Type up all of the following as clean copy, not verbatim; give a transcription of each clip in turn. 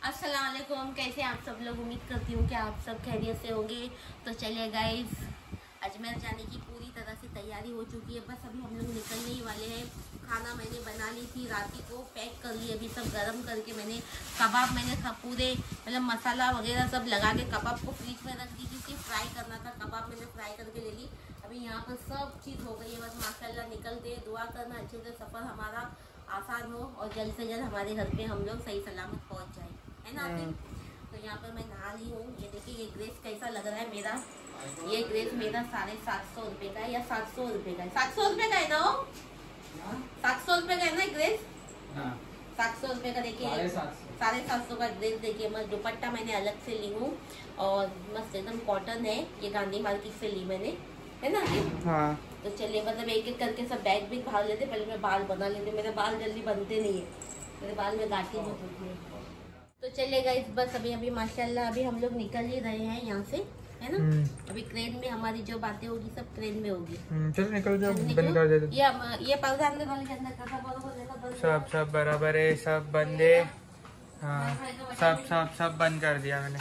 अस्सलामुअलैकुम, कैसे आप सब लोग। उम्मीद करती हूँ कि आप सब खैरियत से होंगे। तो चलिए गाइस, अजमेर जाने की पूरी तरह से तैयारी हो चुकी है। बस अभी हम लोग निकलने ही वाले हैं। खाना मैंने बना ली थी, रात को पैक कर ली। अभी सब गर्म करके मैंने कबाब पूरे मतलब मसाला वगैरह सब लगा के कबाब को फ्रिज में रख दी थी। सिर्फ फ्राई करना था, कबाब मैंने फ्राई करके ले ली। अभी यहाँ पर सब चीज़ हो गई है। बस माशाल्लाह निकलते हैं। दुआ करना अच्छे से सफ़र हमारा आसान हो और जल्द से जल्द हमारे घर पे हम लोग सही सलामत पहुँच जाए, है ना। तो यहाँ पर मैं नहा ली हूँ। ये देखिए ये ड्रेस कैसा लग रहा है मेरा। ये ड्रेस मेरा 750 रुपये का है या 700 रुपये का है। 700 रुपये का है ना, 700 रुपये का है ना ड्रेस। 700 रुपये का। देखिए 750 का ड्रेस। देखिए मैं दुपट्टा मैंने अलग से ली हूँ और मस्त एकदम कॉटन है। ये गांधी मार्केट से ली मैंने, है ना। हाँ। तो चलिए मतलब एक एक करके सब बैग भी भाग लेते। पहले मैं बाल बना लेती। मेरे बाल जल्दी बनते नहीं है, मेरे बाल में गांठी बहुत होती है। तो चलिए गाइस, बस अभी माशाल्लाह अभी हम लोग निकल ही रहे हैं यहाँ से, है ना। अभी ट्रेन में हमारी जो बातें होगी सब ट्रेन में होगी। चलो निकल जाओ, बंद कर दे। ये पर्दा अंदर वाले के अंदर का सब बराबर है, सब बंद है। हाँ सब बंद कर दिया मैंने।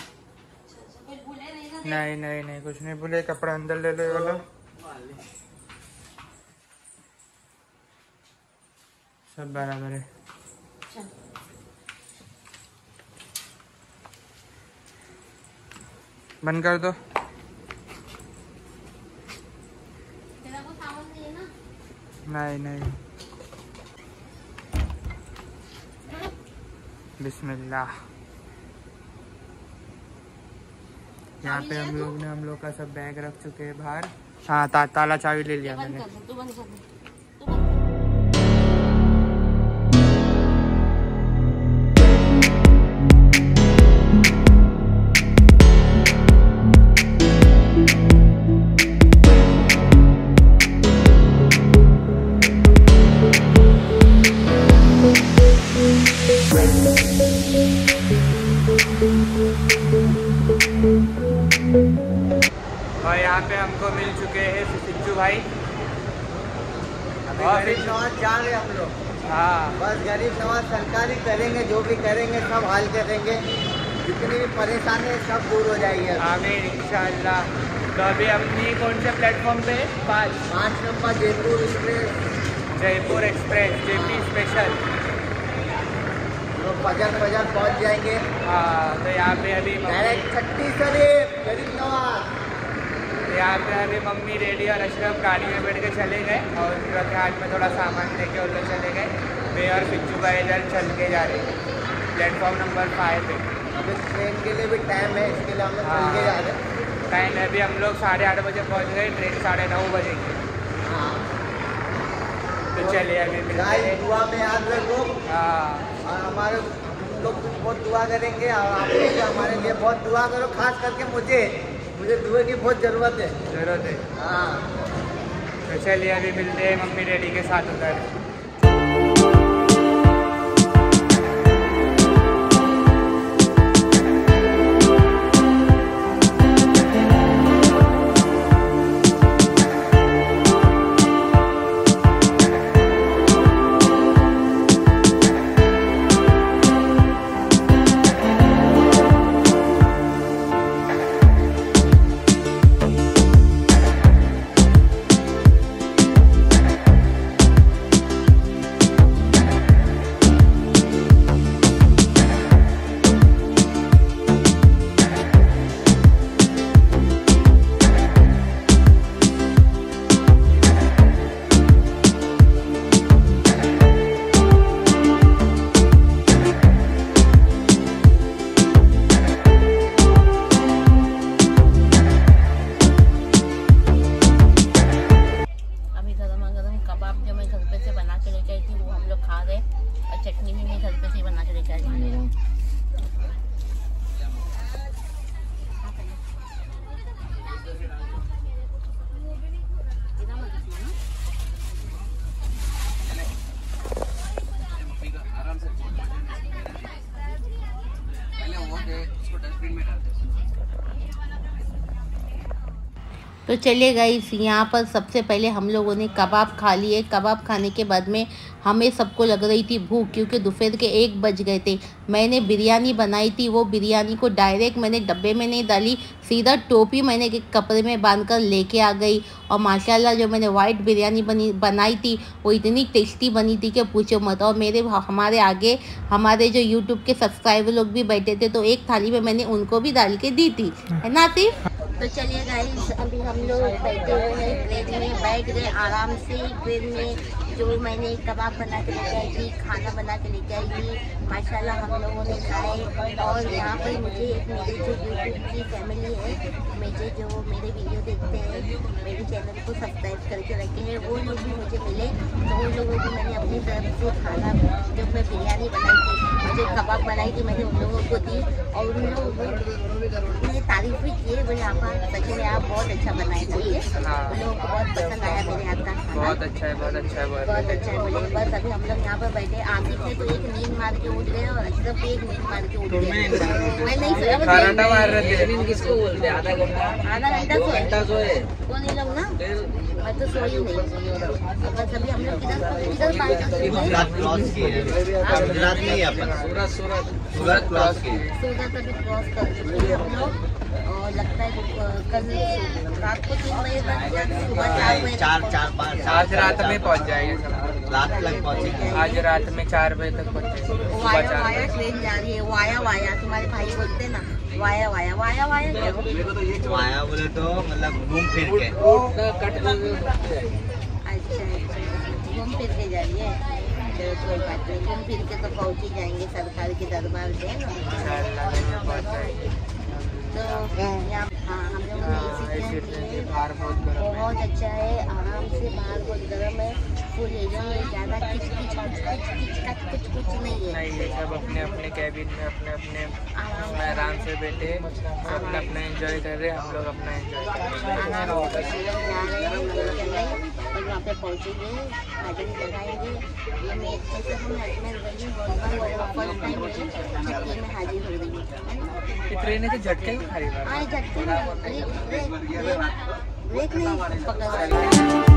नहीं कुछ नहीं भूले। कपड़ा अंदर ले लो वाला, सब बराबर है। बंद कर दो। तेरा को सामान नहीं है ना? नहीं। बिस्मिल्लाह। यहाँ पे हम लोग का सब बैग रख चुके हैं बाहर। हाँ ताला चाबी ले लिया मैंने। तू बंद कर दे। और यहाँ पे हमको मिल चुके हैं सिद्धू भाई। गरीब नवाज जा रहे हम लोग। हाँ बस गरीब नवाज सरकारी करेंगे, जो भी करेंगे सब हाल करेंगे। जितनी भी परेशानी है सब दूर हो जाएगी। आमीन इंशाअल्लाह। तो अभी हमने कौन से प्लेटफॉर्म पे? 5 number Jaipur express JP special. तो बाजार पहुँच जाएंगे। हाँ तो यहाँ पे अभी डायरेक्ट छत्ती शरीफ गरीब नवाज। यहाँ पे अभी मम्मी रेडी और अशरफ गाड़ी में बैठ के चले गए और उनके हाथ में थोड़ा सामान लेके वो लोग चले गए। मैं और पिच्चू भाई इधर चल के जा रहे हैं प्लेटफॉर्म नंबर 5 पे। अभी ट्रेन के लिए भी टाइम है, इसके लिए हम लोग चल के जा रहे हैं। टाइम है अभी हम लोग 8:30 बजे पहुँच गए। ट्रेन 9:30 बजे की। हाँ तो चलिए अभी दुआ में याद रखो। हाँ और हमारे लोग बहुत दुआ करेंगे और आप लोग हमारे लिए बहुत दुआ करो। खास करके मुझे दुआ की बहुत ज़रूरत है। हाँ तो चलिए अभी मिलते हैं मम्मी डैडी के साथ उधर। चटनी भी मैं घर पे से बना के लेके आई हूँ। तो चलिए गाइस, यहाँ पर सबसे पहले हम लोगों ने कबाब खा लिए। कबाब खाने के बाद में हमें सबको लग रही थी भूख, क्योंकि दोपहर के 1 बज गए थे। मैंने बिरयानी बनाई थी, वो बिरयानी को डायरेक्ट मैंने डब्बे में नहीं डाली, सीधा टोपी मैंने एक कपड़े में बांधकर लेके आ गई। और माशाल्लाह जो मैंने वाइट बिरयानी बनाई थी वो इतनी टेस्टी बनी थी कि पूछो मत। और हमारे आगे हमारे जो यूट्यूब के सब्सक्राइबर लोग भी बैठे थे, तो एक थाली में मैंने उनको भी डाल के दी थी, है ना आतिफ? तो चलिए गाइस, अभी हम लोग बैठे हुए हैं ट्रेन में, बैठ गए आराम से ट्रेन में। जो मैंने कबाब बना के लेके आई थी, खाना बना के लेके आई थी, माशाल्लाह हम लोगों ने खाए। और यहाँ पर मुझे एक मेरे जो यूट्यूब की फैमिली है, मुझे जो मेरे वीडियो देखते हैं, मेरे चैनल को सब्सक्राइब करके रखे हैं, वो लोग भी मुझे मिले। तो उन लोगों को मैंने अपनी तरफ से खाना, जब मैं बिरयानी बनाई थी, मुझे कबाब बनाई थी, मैंने उन लोगों को दी। और उन लोगों ने तारीफ भी किए, बोले आप सच में आप बहुत अच्छा बनाए थे। उन लोगों को बहुत पसंद आया मेरे हाथ का खाना। बहुत अच्छा है, बहुत अच्छा है, बहुत अच्छा है बोले। बस अभी हम लोग यहाँ पर बैठे, आमिर थे तो एक नींद मार के उठ गए और अशरफ भी एक नींद मार के उठ गए। मैं नहीं सोया, खराटा मार रहे थे। किसको बोलते हैं? आधा घंटा सोए कौन ये लोग ना, मैं तो सोई नहीं। बस अभी हम लोग किधर गुजरात में ही अपन सूरत क्रॉस किए। सूरत अभी क्रॉस कर चुके हैं हम लोग। और लगता है कल रात को 3 बजे तक या सुबह 4 बजे, 4-5 आज रात में पहुंच जाएंगे सब। रात तक पहुँचेंगे। आज रात में 4 बजे तक पहुंचेंगे। वाया ट्रेन जा रही है। वाया तुम्हारे भाई बोलते हैं ना, वाया क्या? वाया बोले तो मतलब घूम फिर के। अच्छा, घूम फिर के जा रही है। चलो कोई बात नहीं, घूम फिर के तो पहुँच ही जाएंगे सरकार के दरबार पे, है ना। तो यहाँ हम लोग ने एसी ट्रेन की है, बहुत अच्छा है, आराम से। बाहर बहुत गर्म है, फुल एरिया में, ज़्यादा कुछ नहीं है। सब अपने अपने कैबिन में अपने आराम से बैठे, सब अपना एंजॉय कर रहे हैं। हम लोग अपना एंजॉय कर रहे हैं, आराम से जा रहे हैं। और वहाँ पे पहुँचेंगे, हाजिरी लगाएंगे। ये मैं जैसे हम अजमेर गई, फर्स्ट टाइम मुझे छठी में हाजिर हो रही है। ट्रेन के झटके में खड़ी बात। हाँ, झटके में ब्रेक नहीं पकड़।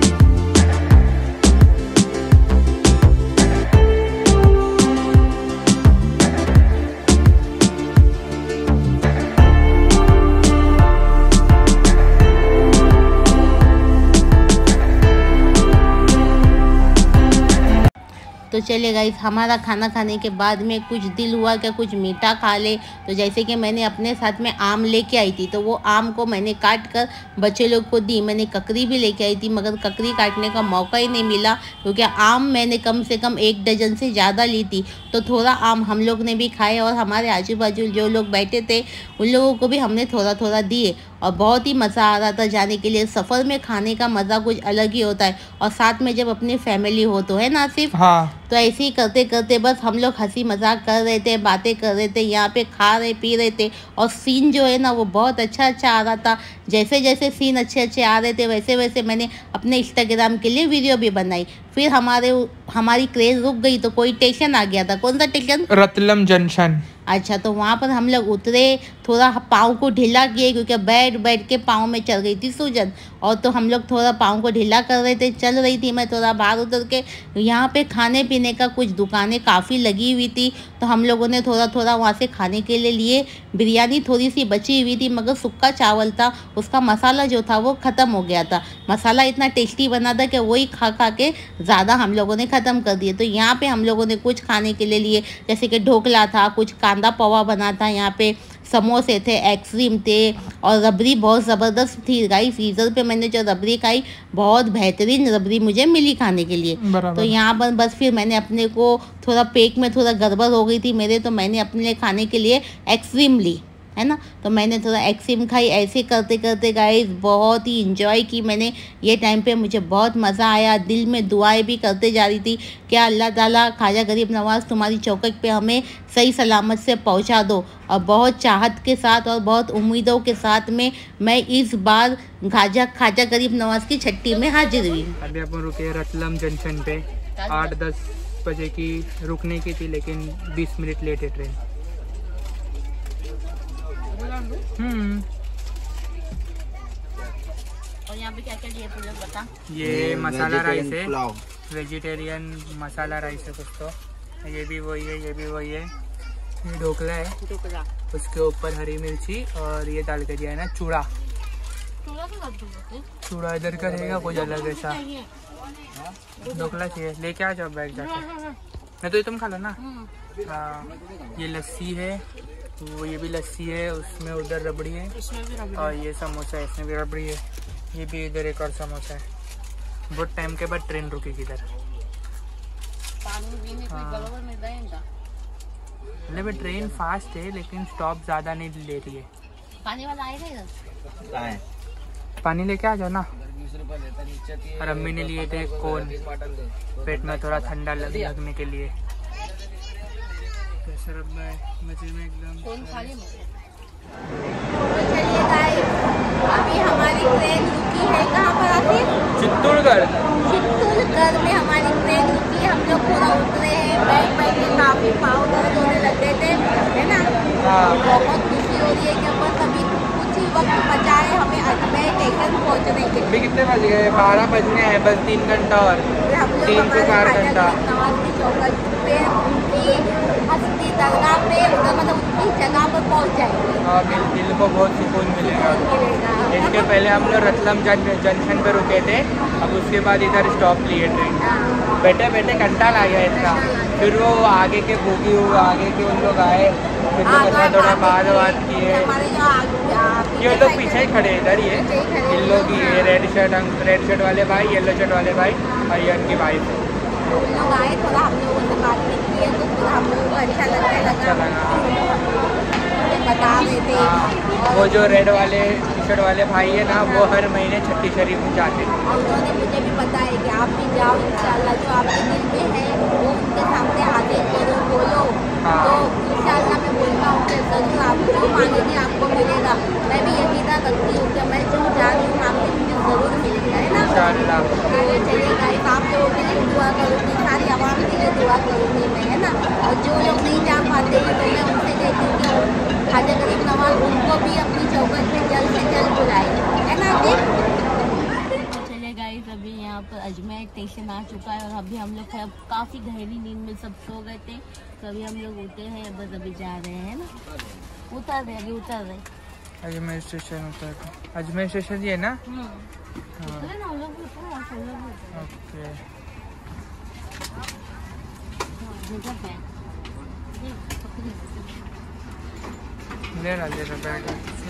तो चलिए गाइस, हमारा खाना खाने के बाद में कुछ दिल हुआ कि कुछ मीठा खा ले। तो जैसे कि मैंने अपने साथ में आम लेके आई थी, तो वो आम को मैंने काट कर बच्चे लोग को दी। मैंने ककड़ी भी लेके आई थी, मगर ककड़ी काटने का मौका ही नहीं मिला, क्योंकि आम मैंने कम से कम 1 डजन से ज़्यादा ली थी। तो थोड़ा आम हम लोग ने भी खाए, और हमारे आजू बाजू जो लोग बैठे थे उन लोगों को भी हमने थोड़ा थोड़ा दिए। और बहुत ही मज़ा आ रहा था जाने के लिए। सफ़र में खाने का मज़ा कुछ अलग ही होता है, और साथ में जब अपनी फैमिली हो तो, है ना सिर्फ। हाँ। तो ऐसे ही करते करते बस हम लोग हंसी मजाक कर रहे थे, बातें कर रहे थे, यहाँ पे खा रहे पी रहे थे। और सीन जो है ना वो बहुत अच्छा आ रहा था। जैसे जैसे सीन अच्छे आ रहे थे, वैसे वैसे मैंने अपने इंस्टाग्राम के लिए वीडियो भी बनाई। फिर हमारी क्रेज रुक गई, तो कोई स्टेशन आ गया था। कौन सा स्टेशन? रतलम जंक्शन। अच्छा, तो वहाँ पर हम लोग उतरे, थोड़ा पाँव को ढीला किए, क्योंकि बैठ के पाँव में चल गई थी सूजन। और तो हम लोग थोड़ा पाँव को ढीला कर रहे थे, चल रही थी मैं थोड़ा बाहर उतर के। यहाँ पे खाने पीने का कुछ दुकानें काफ़ी लगी हुई थी, तो हम लोगों ने थोड़ा वहाँ से खाने के लिए बिरयानी थोड़ी सी बची हुई थी, मगर सूखा चावल था, उसका मसाला जो था वो ख़त्म हो गया था। मसाला इतना टेस्टी बना था कि वही खा के ज़्यादा हम लोगों ने ख़त्म कर दिए। तो यहाँ पे हम लोगों ने कुछ खाने के लिए, जैसे कि ढोकला था, कुछ कांदा पवा बना था, यहाँ पे समोसे थे, आइसक्रीम थे, और रबड़ी बहुत ज़बरदस्त थी गाइस। फ्रीज़र पे मैंने जो रबड़ी खाई, बहुत बेहतरीन रबड़ी मुझे मिली खाने के लिए। तो यहाँ पर बस फिर मैंने अपने को थोड़ा पेट में थोड़ा गड़बड़ हो गई थी मेरे, तो मैंने अपने लिए खाने के लिए आइसक्रीम ली, है ना। तो मैंने थोड़ा आइसक्रीम खाई। ऐसे करते करते गाइस बहुत ही इंजॉय की मैंने ये टाइम पे। मुझे बहुत मज़ा आया, दिल में दुआएं भी करते जा रही थी कि अल्लाह ताला ख्वाजा गरीब नवाज़ तुम्हारी चौखट पे हमें सही सलामत से पहुंचा दो। और बहुत चाहत के साथ और बहुत उम्मीदों के साथ में मैं इस बार ख्वाजा गरीब नवाज़ की छठी में हाजिर हुई। अभी अपन रुके रतलम जंक्शन पे, 8-10 बजे की रुकने की थी, लेकिन 20 मिनट लेट है ट्रेन। और यहाँ पे क्या क्या दिया तुम लोग बता। ये मसाला राइस है, वेजिटेरियन मसाला राइस है कुछ तो। ये भी वही है, ये भी वही है। ये ढोकला है, ढोकला, उसके ऊपर हरी मिर्ची और ये डाल के दिया है ना चूड़ा। चूड़ा इधर का रहेगा कुछ अलग ऐसा। ढोकला चाहिए, लेके आ जाओ बैग जाके। नहीं तो ये तुम खा लो ना। हाँ, ये लस्सी है, वो ये भी लस्सी है, उसमें उधर रबड़ी है और ये समोसा है, इसमें भी रबड़ी है। ये भी इधर एक और समोसा है। बहुत टाइम के बाद ट्रेन रुकेगी इधर। मतलब ट्रेन फास्ट है लेकिन स्टॉप ज़्यादा नहीं ले रही है। पानी वाला आएगा इधर? पानी लेके आ जाओ ना। और अम्मी ने लिए थे कोन, पेट में थोड़ा ठंडा लगने के लिए। मजे में एकदम। चलिए गाइस, अभी हमारी ट्रेन रुकी है कहाँ पर आखिर? चित्तौड़गढ़ में हमारी ट्रेन रुकी है। हम लोग थोड़ा उतरे हैं, बैठ के काफी पाँव दर्द होने लग गए थे, है ना। बहुत खुशी हो रही है कि बस अभी कुछ ही वक्त बचा है हमें अजमेर स्टेशन पहुँचने के। अभी कितने बज गए? 12 बजने हैं, बस 3 घंटा और 3 से 4 घंटा। हस्ती दरगाह पे मतलब उनकी जगह पर पहुँच जाएंगे। हाँ, दिल को बहुत सुकून मिलेगा। इसके पहले हम लोग रतलम जंक्शन पे रुके थे, अब उसके बाद इधर स्टॉप लिए ट्रेन। बैठे बैठे घंटा लगा इसका। फिर वो आगे के बोगी हुए, आगे के उन लोग आए, फिर थोड़ा बात किए। ये लोग पीछे ही खड़े इधर, ये इन लोग ये रेड शर्ट वाले भाई, येलो शर्ट वाले भाई और ये उनकी वाइफ है। लोग आए, थोड़ा हम लोगों से बातचीत की है तो थोड़ा हम लोगों को अच्छा लगने लगा। बता रहे थे वो जो रेड वाले टी शर्ट वाले भाई है ना, वो हर महीने छत्तीस शरीफ जाते हैं। उन्होंने मुझे भी बताया कि आप भी जाओ, इंशाल्लाह जो आपके दिल में है वो उनके सामने हाजिर करो, बोलो। तो इंशाल्लाह मैं बोलता हूँ कि जरूर आप जो मांगेंगे आपको मिलेगा। मैं भी यकीन रखती हूँ कि मैं जो जा रही हूँ आपके मुझे ज़रूर मिलेगा, है ना। इंशाल्लाह। चलिए गाइस, आप लोगों के लिए दुआ करूँगी, सारी आवाम के लिए दुआ करूँगी मैं, है ना। और जो लोग नहीं जा पाते हैं तो मैं उनसे कहती हूँ कि ख्वाजा गरीब नवाज उनको भी अपनी चौकट में जल्द से जल्द बुलाए, है ना। चलिए गाइस, अभी यहाँ पर अजमेर स्टेशन आ चुका है और अभी हम लोग काफ़ी गहरी नींद में सब सो गए थे, तो अभी हम लोग उठे हैं, बस अभी जा रहे हैं ना। उतर रहे, अभी उतर रहे। अजमेर स्टेशन उतर, अजमेर स्टेशन ये ना। ओके, ले रहा बैग।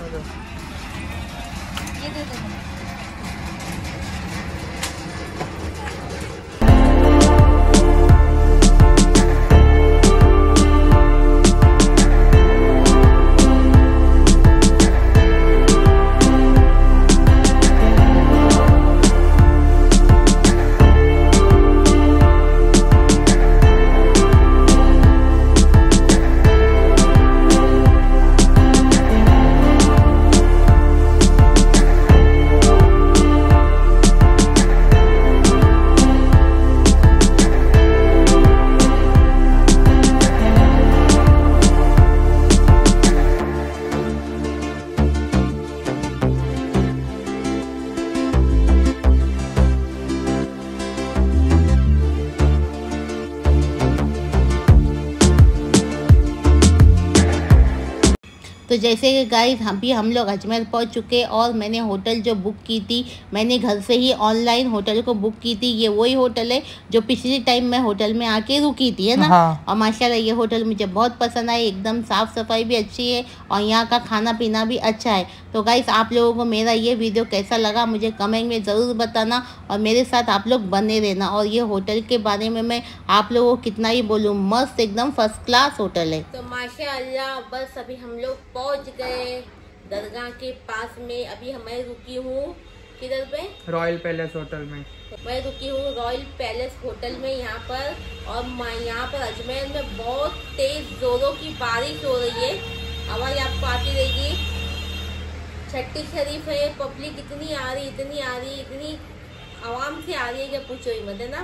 ये दे दो। तो जैसे कि गाइस हम लोग अजमेर पहुंच चुके और मैंने होटल जो बुक की थी, मैंने घर से ही ऑनलाइन होटल को बुक की थी। ये वही होटल है जो पिछले टाइम मैं होटल में आके रुकी थी, है ना। हाँ। और माशाल्लाह ये होटल मुझे बहुत पसंद आई, एकदम साफ़ सफाई भी अच्छी है और यहाँ का खाना पीना भी अच्छा है। तो गाइस, आप लोगों को मेरा ये वीडियो कैसा लगा मुझे कमेंट में ज़रूर बताना और मेरे साथ आप लोग बने रहना। और ये होटल के बारे में मैं आप लोगों को कितना ही बोलूँ, मस्त एकदम फर्स्ट क्लास होटल है। तो माशाल्लाह बस अभी हम लोग पहुँच गए दरगाह के पास में। अभी मैं रुकी हूँ किधर पे? रॉयल पैलेस होटल में। मैं रुकी हूँ रॉयल पैलेस होटल में यहाँ पर। और यहाँ पर अजमेर में बहुत तेज जोरों की बारिश हो रही है, आवाज़ आपको आती रहेगी। छठी शरीफ है, पब्लिक इतनी आ रही इतनी आवाम से आ रही है कि पूछो ही मत, है ना।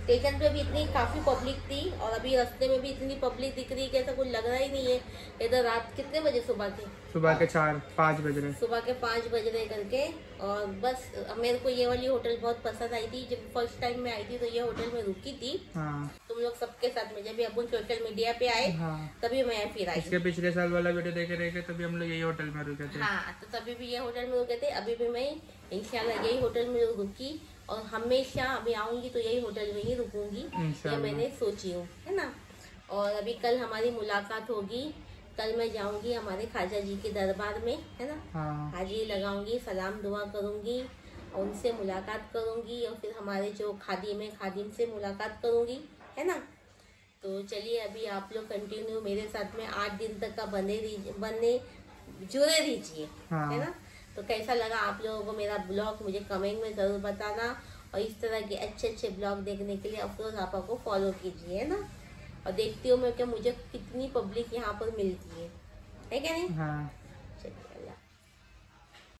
स्टेशन पे भी इतनी काफी पब्लिक थी और अभी रास्ते में भी इतनी पब्लिक दिख रही है कि ऐसा कुछ लग रहा ही नहीं है। इधर रात कितने बजे सुबह के? सुबह के 4-5 बज रहे। सुबह के 5 बज रहे करके। और बस मेरे को ये वाली होटल बहुत पसंद आई थी। जब फर्स्ट टाइम मैं आई थी तो ये होटल में रुकी थी। हाँ। तुम लोग सबके साथ में जब अपन सोशल मीडिया पे आए, हाँ। तभी मैं फिर आई। इसके पिछले साल वाला वीडियो देखे रहे तभी हम लोग यही होटल में रुके थे। हाँ, तो तभी भी ये होटल में रुके थे। अभी भी मैं इंशाल्लाह यही होटल में रुकी और हमेशा अभी आऊंगी तो यही होटल में ही रुकूंगी, ये मैंने सोची हूँ, है ना। और अभी कल हमारी मुलाकात होगी। कल मैं जाऊंगी हमारे खाजा जी के दरबार में, है ना। हाँ। हाजिरी लगाऊंगी, सलाम दुआ करूंगी और उनसे मुलाकात करूंगी और फिर हमारे जो खादिम से मुलाकात करूंगी, है ना। तो चलिए अभी आप लोग कंटिन्यू मेरे साथ में 8 दिन तक का जुड़े रहिए, है ना। तो कैसा लगा आप लोगों को मेरा ब्लॉग मुझे कमेंट में ज़रूर बताना। और इस तरह के अच्छे ब्लॉग देखने के लिए अफरोज आपा को फॉलो कीजिए, है ना। और देखती हूँ मैं कि मुझे कितनी पब्लिक यहाँ पर मिलती है क्या नहीं। हाँ।